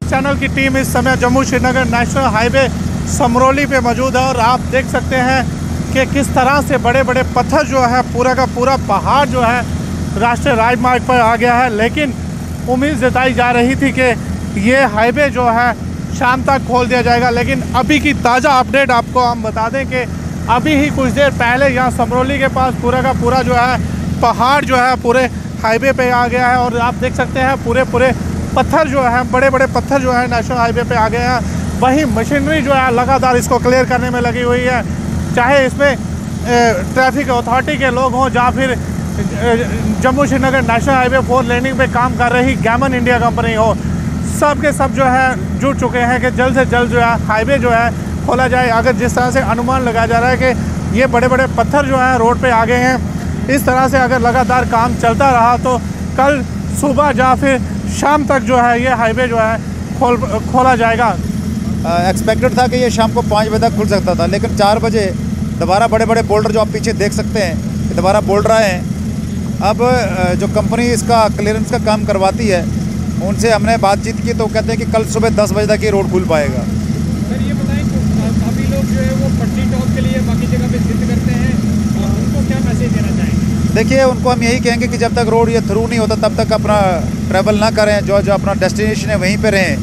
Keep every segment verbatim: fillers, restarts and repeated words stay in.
Channel की team इस समय जम्मू श्रीनगर नेशनल हाईवे समरौली पे मौजूद है और आप देख सकते हैं कि किस तरह से बड़े बड़े पत्थर जो है, पूरा का पूरा पहाड़ जो है राष्ट्रीय राजमार्ग पर आ गया है। लेकिन उम्मीद जताई जा रही थी कि ये हाईवे जो है शाम तक खोल दिया जाएगा, लेकिन अभी की ताज़ा अपडेट आपको हम बता दें कि अभी ही कुछ देर पहले यहाँ समरौली के पास पूरा का पूरा जो है पहाड़ जो है पूरे हाईवे पे आ गया है और आप देख सकते हैं पूरे पूरे पत्थर जो है, बड़े बड़े पत्थर जो है नेशनल हाईवे पे आ गए हैं। वहीं मशीनरी जो है लगातार इसको क्लियर करने में लगी हुई है, चाहे इसमें ट्रैफिक अथॉरिटी के लोग हों या फिर Jammu Srinagar national highway four laning पे काम कर रही गैमन इंडिया कंपनी हो। सब के सब जो है जुट चुके हैं कि जल्द से जल्द जो है हाईवे जो है खोला जाए। अगर जिस तरह से अनुमान लगाया जा रहा है कि ये बड़े बड़े पत्थर जो हैं रोड पे आ गए हैं, इस तरह से अगर लगातार काम चलता रहा तो कल सुबह या फिर शाम तक जो है ये हाईवे जो है खोल खोला जाएगा। एक्सपेक्टेड था कि ये शाम को पाँच बजे तक खुल सकता था, लेकिन चार बजे दोबारा बड़े बड़े बोल्डर जो आप पीछे देख सकते हैं कि दोबारा बोल्डर आए हैं। अब जो कंपनी इसका क्लियरेंस का काम करवाती है उनसे हमने बातचीत की तो कहते हैं कि कल सुबह दस बजे तक ये रोड खुल पाएगा। सर ये बताएं, काफ़ी लोग जो है वो पट्टी टॉप के लिए बाकी जगह पे जिद करते हैं, उनको क्या मैसेज देना चाहेंगे? देखिए, उनको हम यही कहेंगे कि जब तक रोड ये थ्रू नहीं होता तब तक अपना ट्रैवल ना करें, जो जो अपना डेस्टिनेशन है वहीं पे रहें,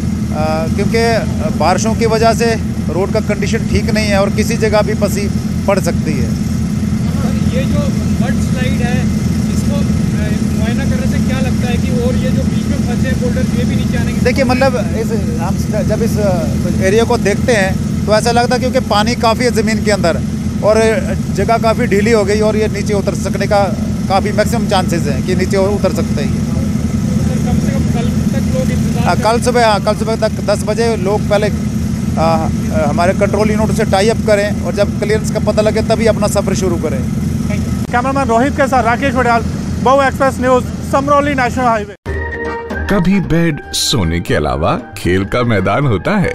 क्योंकि बारिशों की वजह से रोड का कंडीशन ठीक नहीं है और किसी जगह भी पसी पड़ सकती है। ये जो मड स्लाइड है इसको मुआयना करने से क्या लगता है कि और ये जो बीच में फंसे बोल्डर ये भी नीचे आने की? देखिए, मतलब इस हम जब इस एरिया को देखते हैं तो ऐसा लगता है क्योंकि पानी काफ़ी है ज़मीन के अंदर और जगह काफ़ी ढीली हो गई और ये नीचे उतर सकने का काफ़ी मैक्सिमम चांसेस हैं कि नीचे उतर सकते हैं। तो कम से कम कल तक लोग इंतजार कल सुबह हाँ कल सुबह तक दस बजे लोग पहले आ, हमारे कंट्रोल यूनिट से टाई अप करें और जब क्लियरेंस का पता लगे तभी अपना सफ़र शुरू करें। कैमरामैन रोहित के साथ Rakesh Wadiyal, Bahu express news, Samrauli national highway. कभी बेड सोने के अलावा खेल का मैदान होता है,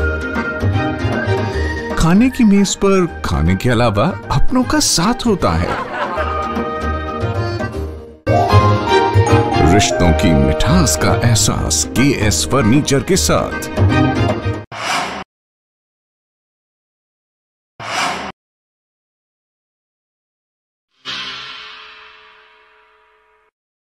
खाने की मेज पर खाने के अलावा अपनों का साथ होता है, रिश्तों की मिठास का एहसास के एस फर्नीचर के साथ।